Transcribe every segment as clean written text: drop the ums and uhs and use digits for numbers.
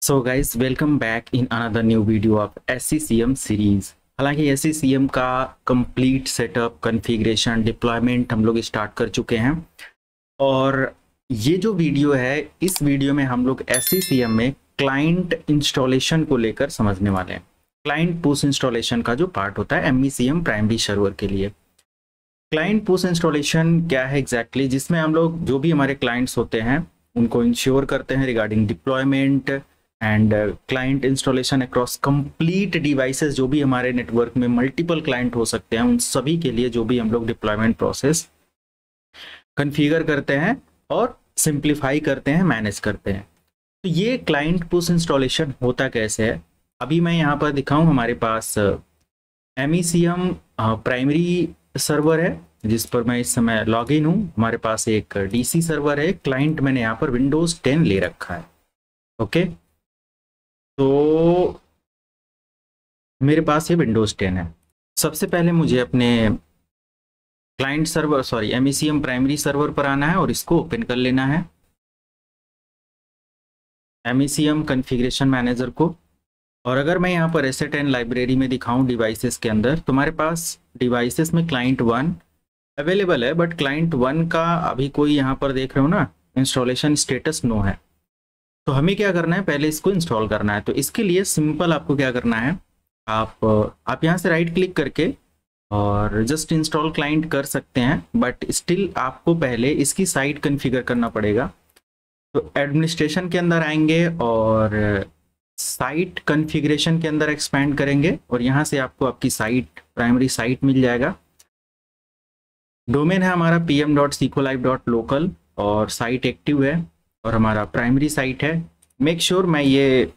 So guys welcome back in another new video of SCCM series. हालांकि SCCM का complete setup configuration deployment हम लोग start कर चुके हैं और ये जो वीडियो है इस वीडियो में हम लोग SCCM में क्लाइंट इंस्टॉलेशन को लेकर समझने वाले हैं। क्लाइंट पुश इंस्टॉलेशन का जो पार्ट होता है MECM प्राइमरी सर्वर के लिए। क्लाइंट पुश इंस्टॉलेशन क्या है एग्जैक्टली, जिसमें हम लोग जो भी हमारे क्लाइंट्स होते हैं उनको इंश्योर करते हैं regarding deployment and client installation across complete devices. जो भी हमारे नेटवर्क में मल्टीपल क्लाइंट हो सकते हैं उन सभी के लिए जो भी हम लोग डिप्लॉयमेंट प्रोसेस कॉन्फ़िगर करते हैं और सिंप्लीफाई करते हैं, मैनेज करते हैं। तो ये क्लाइंट पुश इंस्टॉलेशन होता कैसे है, अभी मैं यहाँ पर दिखाऊं। हमारे पास MECM प्राइमरी सर्वर है जिस पर मैं इस समय लॉग इन हूँ। हमारे पास एक DC सर्वर है, क्लाइंट मैंने यहाँ पर Windows 10 ले रखा है। ओके, तो मेरे पास ये Windows 10 है। सबसे पहले मुझे अपने client server MECM primary server पर आना है और इसको ओपन कर लेना है, MECM कॉन्फ़िगरेशन मैनेजर को। और अगर मैं यहाँ पर एसेट एंड लाइब्रेरी में दिखाऊं डिवाइसेस के अंदर, तो हमारे पास डिवाइसेस में क्लाइंट 1 अवेलेबल है, बट क्लाइंट 1 का अभी कोई यहाँ पर देख रहे हो ना, इंस्टॉलेशन स्टेटस नो है। तो हमें क्या करना है, पहले इसको इंस्टॉल करना है। तो इसके लिए सिंपल आपको क्या करना है, आप यहाँ से राइट क्लिक करके और जस्ट इंस्टॉल क्लाइंट कर सकते हैं, बट स्टिल आपको पहले इसकी साइट कॉन्फ़िगर करना पड़ेगा। तो एडमिनिस्ट्रेशन के अंदर आएंगे और साइट कॉन्फ़िगरेशन के अंदर एक्सपैंड करेंगे और यहाँ से आपको आपकी साइट प्राइमरी साइट मिल जाएगा। डोमेन है हमारा pm.sequelive.local और साइट एक्टिव है और हमारा प्राइमरी साइट है। मेक श्योर मैं ये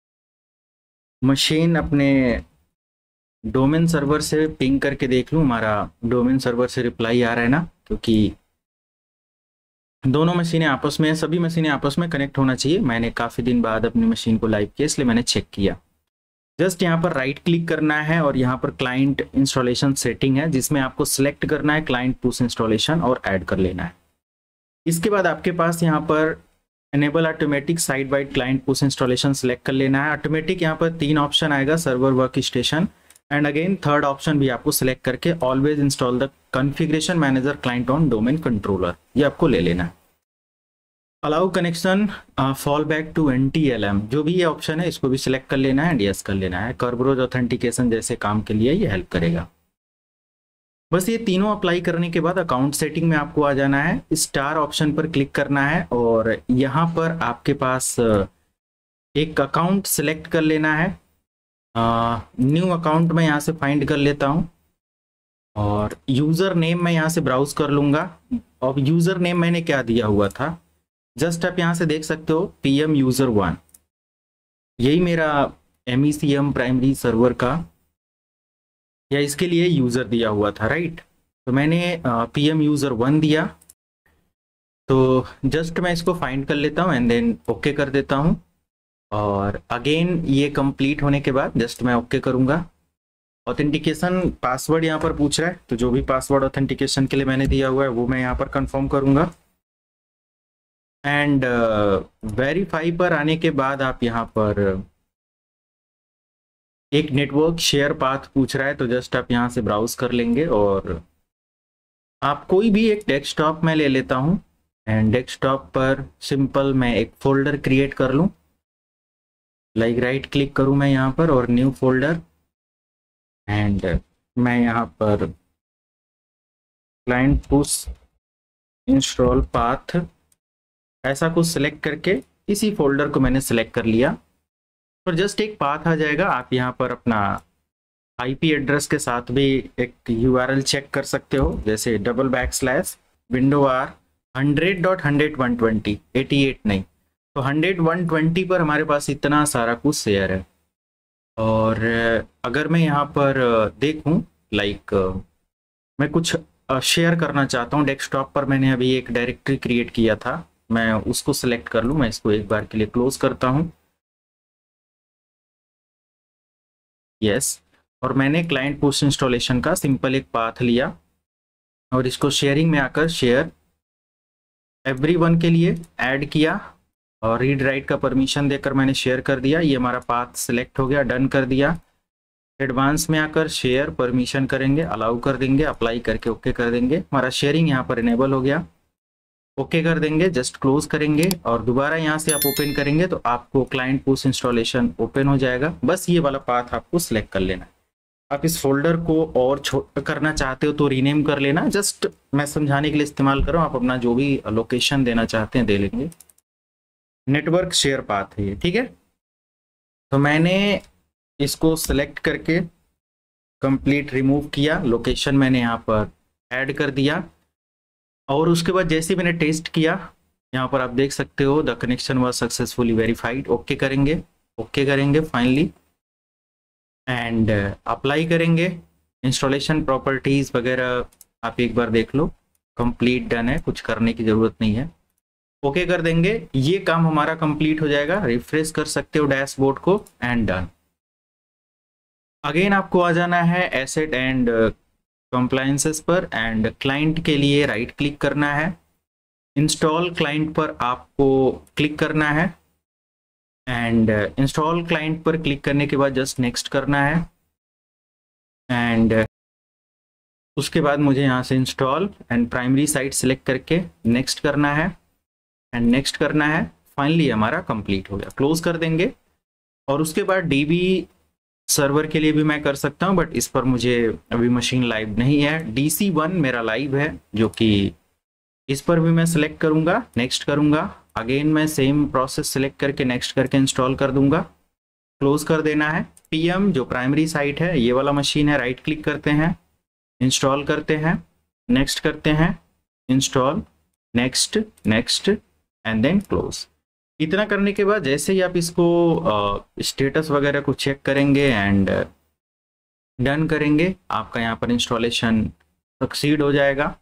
मशीन अपने डोमेन सर्वर से पिंग करके देख लूँ, हमारा डोमेन सर्वर से रिप्लाई आ रहा है ना, क्योंकि दोनों मशीनें आपस में, सभी मशीनें आपस में कनेक्ट होना चाहिए। मैंने काफ़ी दिन बाद अपनी मशीन को लाइव किया इसलिए मैंने चेक किया। जस्ट यहाँ पर राइट क्लिक करना है और यहाँ पर क्लाइंट इंस्टॉलेशन सेटिंग है जिसमें आपको सिलेक्ट करना है क्लाइंट पुश इंस्टॉलेशन और ऐड कर लेना है। इसके बाद आपके पास यहाँ पर enable automatic site wide client push installation select कर लेना है। ऑटोमेटिक यहाँ पर 3 ऑप्शन आएगा, server work station, and again third option भी आपको सिलेक्ट करके always install the configuration manager client on domain controller, ये आपको ले लेना है। Allow connection fall back to NTLM, जो भी ये ऑप्शन है इसको भी सिलेक्ट कर लेना है, यस कर लेना है। कर्बरोज ऑथेंटिकेशन जैसे काम के लिए ये हेल्प करेगा। बस ये तीनों अप्लाई करने के बाद अकाउंट सेटिंग में आपको आ जाना है, स्टार ऑप्शन पर क्लिक करना है और यहाँ पर आपके पास एक अकाउंट सिलेक्ट कर लेना है। न्यू अकाउंट मैं यहाँ से फाइंड कर लेता हूँ और यूज़र नेम मैं यहाँ से ब्राउज कर लूँगा। और यूज़र नेम मैंने क्या दिया हुआ था, जस्ट आप यहाँ से देख सकते हो PM यूज़र 1, यही मेरा MECM प्राइमरी सर्वर का या इसके लिए यूज़र दिया हुआ था, राइट। तो मैंने PM यूज़र 1 दिया। तो जस्ट मैं इसको फाइंड कर लेता हूँ एंड देन ओके कर देता हूँ। और अगेन ये कंप्लीट होने के बाद जस्ट मैं ओके करूँगा। ऑथेंटिकेशन पासवर्ड यहाँ पर पूछ रहा है, तो जो भी पासवर्ड ऑथेंटिकेशन के लिए मैंने दिया हुआ है वो मैं यहाँ पर कंफर्म करूँगा। एंड वेरीफाई पर आने के बाद आप यहाँ पर एक नेटवर्क शेयर पाथ पूछ रहा है, तो जस्ट आप यहाँ से ब्राउज कर लेंगे और आप कोई भी एक डेस्कटॉप में ले लेता हूँ एंड डेस्कटॉप पर सिंपल मैं एक फोल्डर क्रिएट कर लूँ। लाइक राइट क्लिक करूँ मैं यहाँ पर और न्यू फोल्डर, एंड मैं यहाँ पर क्लाइंट पुश इंस्टॉल पाथ ऐसा कुछ सिलेक्ट करके इसी फोल्डर को मैंने सिलेक्ट कर लिया और जस्ट एक पाथ आ जाएगा। आप यहाँ पर अपना IP एड्रेस के साथ भी एक URL चेक कर सकते हो, जैसे /window_r 100.100.120 88 नहीं, तो 100.120 पर हमारे पास इतना सारा कुछ शेयर है। और अगर मैं यहाँ पर देखूँ, लाइक मैं कुछ शेयर करना चाहता हूँ डेस्कटॉप पर, मैंने अभी एक डायरेक्टरी क्रिएट किया था, मैं उसको सिलेक्ट कर लूँ। मैं इसको एक बार के लिए क्लोज करता हूँ, यस। और मैंने क्लाइंट पुश इंस्टॉलेशन का सिंपल एक पाथ लिया और इसको शेयरिंग में आकर शेयर एवरीवन के लिए ऐड किया और रीड राइट का परमिशन देकर मैंने शेयर कर दिया। ये हमारा पाथ सिलेक्ट हो गया, डन कर दिया। एडवांस में आकर शेयर परमिशन करेंगे, अलाउ कर देंगे, अप्लाई करके ओके कर देंगे। हमारा शेयरिंग यहाँ पर इनेबल हो गया, ओके कर देंगे, जस्ट क्लोज करेंगे और दोबारा यहाँ से आप ओपन करेंगे तो आपको क्लाइंट पुश इंस्टॉलेशन ओपन हो जाएगा। बस ये वाला पाथ आपको सिलेक्ट कर लेना है। आप इस फोल्डर को और छोटा करना चाहते हो तो रीनेम कर लेना, जस्ट मैं समझाने के लिए इस्तेमाल कर रहा हूँ। आप अपना जो भी लोकेशन देना चाहते हैं दे लेंगे। नेटवर्क शेयर पाथ है ये, ठीक है। तो मैंने इसको सिलेक्ट करके कंप्लीट रिमूव किया, लोकेशन मैंने यहाँ पर ऐड कर दिया और उसके बाद जैसे मैंने टेस्ट किया, यहाँ पर आप देख सकते हो the connection was successfully verified. Okay करेंगे फाइनली एंड अप्लाई करेंगे। इंस्टॉलेशन प्रॉपर्टीज वगैरह आप एक बार देख लो, कंप्लीट डन है, कुछ करने की जरूरत नहीं है। ओके कर देंगे, ये काम हमारा कंप्लीट हो जाएगा। रिफ्रेश कर सकते हो डैशबोर्ड को एंड डन। अगेन आपको आ जाना है एसेट एंड कंप्लायंसेस पर एंड क्लाइंट के लिए राइट क्लिक करना है। इंस्टॉल क्लाइंट पर आपको क्लिक करना है एंड इंस्टॉल क्लाइंट पर क्लिक करने के बाद जस्ट नेक्स्ट करना है एंड उसके बाद मुझे यहाँ से install and primary site select करके नेक्स्ट करना है एंड नेक्स्ट करना है। फाइनली हमारा कंप्लीट हो गया, क्लोज कर देंगे। और उसके बाद डीबी सर्वर के लिए भी मैं कर सकता हूँ, बट इस पर मुझे अभी मशीन लाइव नहीं है। DC1 मेरा लाइव है, जो कि इस पर भी मैं सिलेक्ट करूँगा, नेक्स्ट करूँगा। अगेन मैं सेम प्रोसेस सिलेक्ट करके नेक्स्ट करके इंस्टॉल कर दूंगा, क्लोज कर देना है। PM जो प्राइमरी साइट है, ये वाला मशीन है, राइट क्लिक करते हैं, इंस्टॉल करते हैं, नेक्स्ट करते हैं, install, next next and then close. इतना करने के बाद जैसे ही आप इसको स्टेटस वगैरह को चेक करेंगे एंड डन करेंगे, आपका यहाँ पर इंस्टॉलेशन सक्सीड हो जाएगा।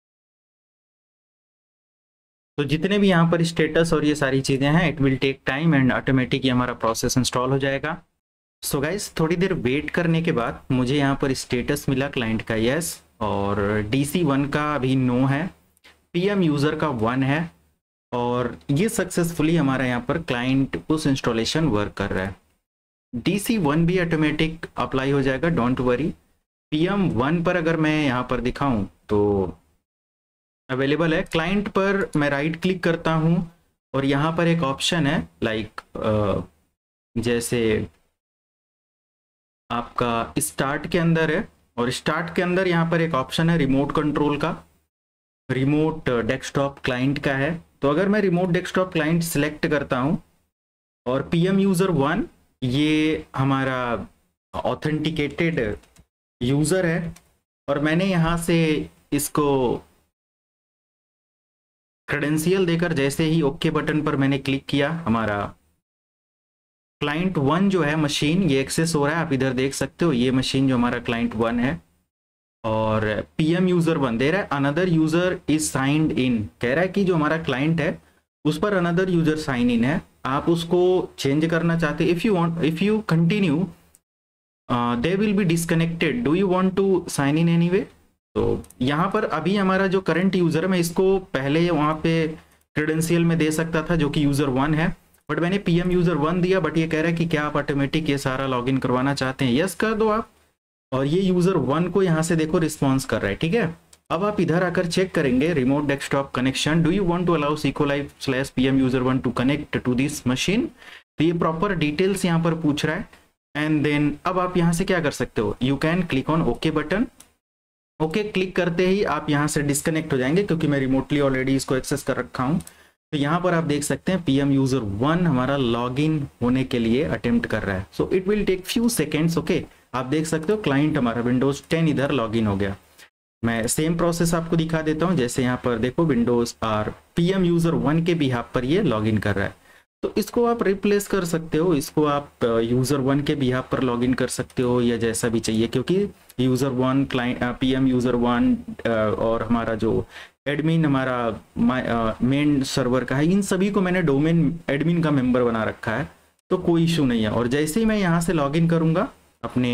तो जितने भी यहाँ पर स्टेटस और ये सारी चीज़ें हैं, it will take time and automatic ये हमारा प्रोसेस इंस्टॉल हो जाएगा। सो गाइस, थोड़ी देर वेट करने के बाद मुझे यहाँ पर स्टेटस मिला क्लाइंट का यस, और DC1 का अभी नो है, PM यूज़र का 1 है और ये सक्सेसफुली हमारा यहाँ पर क्लाइंट पुश इंस्टॉलेशन वर्क कर रहा है। DC1 भी ऑटोमेटिक अप्लाई हो जाएगा, डोंट वरी। PM1 पर अगर मैं यहाँ पर दिखाऊं तो अवेलेबल है। क्लाइंट पर मैं राइट क्लिक करता हूँ और यहाँ पर एक ऑप्शन है लाइक जैसे आपका स्टार्ट के अंदर है, और स्टार्ट के अंदर यहाँ पर एक ऑप्शन है रिमोट कंट्रोल का, रिमोट डेस्कटॉप क्लाइंट का है। तो अगर मैं रिमोट डेस्कटॉप क्लाइंट सिलेक्ट करता हूँ और PM यूज़र 1 ये हमारा ऑथेंटिकेटेड यूज़र है और मैंने यहाँ से इसको क्रेडेंशियल देकर जैसे ही ओके बटन पर मैंने क्लिक किया, हमारा क्लाइंट 1 जो है मशीन ये एक्सेस हो रहा है। आप इधर देख सकते हो, ये मशीन जो हमारा क्लाइंट 1 है और PM यूज़र 1 दे रहा है another user is signed in, कह रहा है कि जो हमारा क्लाइंट है उस पर अनदर यूज़र साइन इन है। आप उसको चेंज करना चाहते, if you continue they will be disconnected, do you want to sign in anyway. तो यहाँ पर अभी हमारा जो करंट यूज़र है, मैं इसको पहले वहाँ पे क्रेडेंशियल में दे सकता था जो कि यूज़र 1 है, बट मैंने PM यूज़र 1 दिया। बट ये कह रहा है कि क्या आप ऑटोमेटिक ये सारा लॉगिन करवाना चाहते हैं, यस कर दो आप। और ये यूज़र 1 को यहाँ से देखो रिस्पॉन्स कर रहा है, ठीक है। अब आप इधर आकर चेक करेंगे remote desktop connection, do you want to allow SQLite/PM user 1 to connect to this machine. तो ये प्रॉपर डिटेल्स यहाँ पर पूछ रहा है एंड देन अब आप यहाँ से क्या कर सकते हो, you can click on okay button. Okay click करते ही आप यहाँ से डिस्कनेक्ट हो जाएंगे, क्योंकि मैं रिमोटली ऑलरेडी इसको एक्सेस कर रखा हूँ। तो यहाँ पर आप देख सकते हैं PM यूज़र 1 हमारा लॉगिन होने के लिए अटेम्प्ट कर रहा है। So it will take few seconds. Okay, आप देख सकते हो क्लाइंट हमारा विंडोज 10 इधर लॉगिन हो गया। मैं सेम प्रोसेस आपको दिखा देता हूँ। जैसे यहाँ पर देखो विंडोज और PM यूज़र 1 के बिहाफ पर ये लॉगिन कर रहा है, तो इसको आप रिप्लेस कर सकते हो, इसको आप यूज़र 1 के बिहाफ पर लॉगिन कर सकते हो या जैसा भी चाहिए, क्योंकि यूज़र 1 क्लाइंट PM यूज़र 1 और हमारा जो एडमिन हमारा मेन सर्वर का है, इन सभी को मैंने डोमेन एडमिन का मेंबर बना रखा है, तो कोई इशू नहीं है। और जैसे ही मैं यहाँ से लॉगिन करूँगा अपने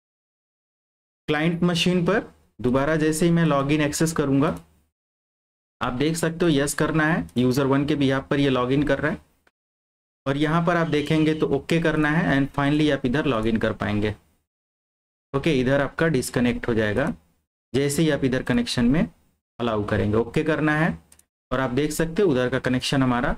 क्लाइंट मशीन पर, दोबारा जैसे ही मैं लॉगिन एक्सेस करूँगा आप देख सकते हो यस करना है, यूज़र 1 के बिहाफ पर ये लॉगिन कर रहा है, और यहाँ पर आप देखेंगे तो ओके करना है, एंड फाइनली आप इधर लॉगिन कर पाएंगे। ओके, इधर आपका डिस्कनेक्ट हो जाएगा जैसे ही आप इधर कनेक्शन में अलाउ करेंगे, ओके करना है, और आप देख सकते हो उधर का कनेक्शन हमारा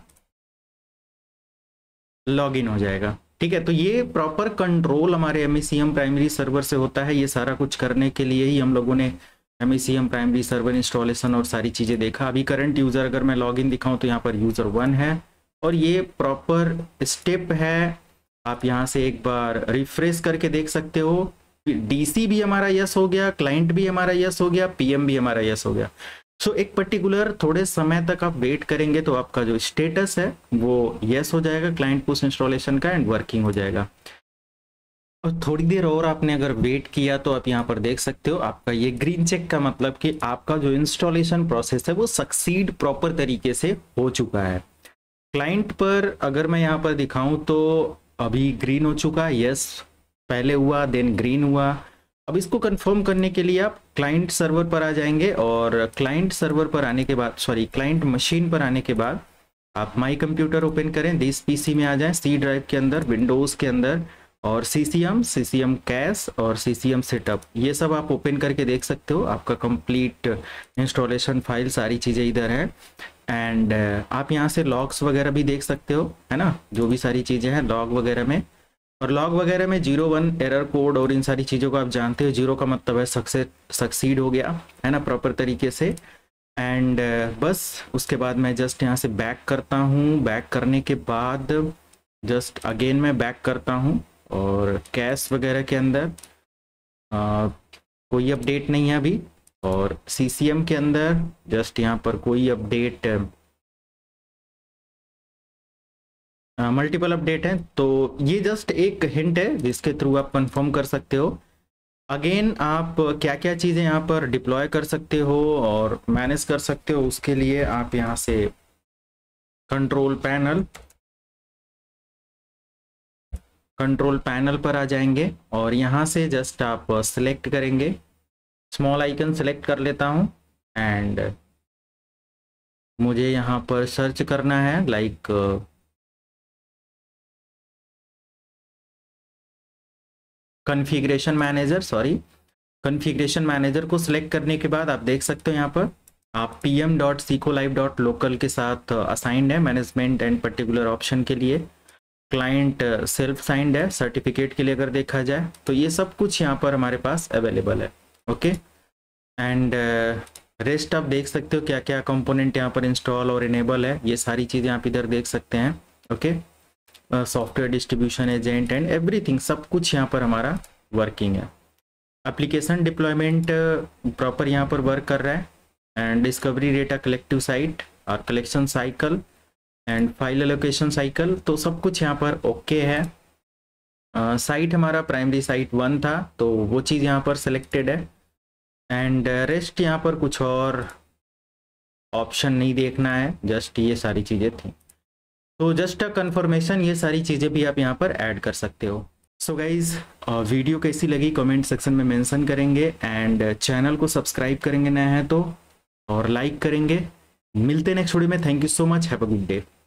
लॉगिन हो जाएगा। ठीक है, तो ये प्रॉपर कंट्रोल हमारे MECM प्राइमरी सर्वर से होता है। ये सारा कुछ करने के लिए ही हम लोगों ने MECM प्राइमरी सर्वर इंस्टॉलेशन और सारी चीज़ें देखा। अभी करंट यूज़र अगर मैं लॉगिन दिखाऊं तो यहाँ पर यूज़र 1 है, और ये प्रॉपर स्टेप है। आप यहाँ से एक बार रिफ्रेश करके देख सकते हो, DC भी हमारा यस हो गया, क्लाइंट भी हमारा यस हो गया, PM भी हमारा यस हो गया। सो एक पर्टिकुलर थोड़े समय तक आप वेट करेंगे तो आपका जो स्टेटस है वो यस हो जाएगा क्लाइंट पुश इंस्टॉलेशन का, एंड वर्किंग हो जाएगा। और थोड़ी देर और आपने अगर वेट किया तो आप यहाँ पर देख सकते हो आपका ये ग्रीन चेक का मतलब कि आपका जो इंस्टॉलेशन प्रोसेस है वो सक्सीड प्रॉपर तरीके से हो चुका है। क्लाइंट पर अगर मैं यहाँ पर दिखाऊं तो अभी ग्रीन हो चुका है, यस पहले हुआ, देन ग्रीन हुआ। अब इसको कंफर्म करने के लिए आप क्लाइंट सर्वर पर आ जाएंगे, और क्लाइंट सर्वर पर आने के बाद, सॉरी क्लाइंट मशीन पर आने के बाद आप माई कंप्यूटर ओपन करें, दिस PC में आ जाएं, C ड्राइव के अंदर, विंडोज़ के अंदर, और CCM कैश और CCM सेटअप, ये सब आप ओपन करके देख सकते हो। आपका कंप्लीट इंस्टॉलेशन फाइल सारी चीज़ें इधर है, एंड आप यहाँ से लॉग्स वगैरह भी देख सकते हो, है ना, जो भी सारी चीज़ें हैं लॉग वगैरह में। और लॉग वगैरह में 01 एरर कोड और इन सारी चीज़ों को आप जानते हो। 0 का मतलब है सक्सीड हो गया, है ना, प्रॉपर तरीके से। एंड बस उसके बाद मैं जस्ट यहाँ से बैक करता हूँ। बैक करने के बाद जस्ट अगेन मैं बैक करता हूँ, और कैश वगैरह के अंदर कोई अपडेट नहीं है अभी, और CCM के अंदर जस्ट यहाँ पर कोई अपडेट, मल्टीपल अपडेट है। तो ये जस्ट एक हिंट है जिसके थ्रू आप कंफर्म कर सकते हो। अगेन आप क्या क्या चीज़ें यहाँ पर डिप्लॉय कर सकते हो और मैनेज कर सकते हो, उसके लिए आप यहाँ से कंट्रोल पैनल पर आ जाएंगे, और यहाँ से जस्ट आप सिलेक्ट करेंगे, स्मॉल आइकन सेलेक्ट कर लेता हूँ, एंड मुझे यहाँ पर सर्च करना है लाइक कॉन्फ़िगरेशन मैनेजर को सिलेक्ट करने के बाद आप देख सकते हो यहाँ पर आप pm.colive.local के साथ असाइंड है मैनेजमेंट एंड पर्टिकुलर ऑप्शन के लिए। क्लाइंट सेल्फ साइंड है सर्टिफिकेट के लिए अगर देखा जाए तो। ये सब कुछ यहाँ पर हमारे पास अवेलेबल है। ओके, एंड रेस्ट आप देख सकते हो क्या क्या कंपोनेंट यहाँ पर इंस्टॉल और इनेबल है, ये सारी चीज़ें आप इधर देख सकते हैं। Okay, software distribution agent and everything, सब कुछ यहाँ पर हमारा वर्किंग है। एप्लीकेशन डिप्लॉयमेंट प्रॉपर यहाँ पर वर्क कर रहा है, and discovery data collective site और collection cycle and file allocation cycle, तो सब कुछ यहाँ पर ओके है। साइट हमारा प्राइमरी साइट 1 था तो वो चीज़ यहाँ पर सिलेक्टेड है, एंड रेस्ट यहाँ पर कुछ और ऑप्शन नहीं देखना है, जस्ट ये सारी चीज़ें थी। तो जस्ट अ कंफर्मेशन, ये सारी चीज़ें भी आप यहाँ पर ऐड कर सकते हो। सो गाइज, वीडियो कैसी लगी कमेंट सेक्शन में मेंशन करेंगे, एंड चैनल को सब्सक्राइब करेंगे नया है तो, और लाइक करेंगे। मिलते हैं नेक्स्ट वीडियो में। Thank you so much, have a good day.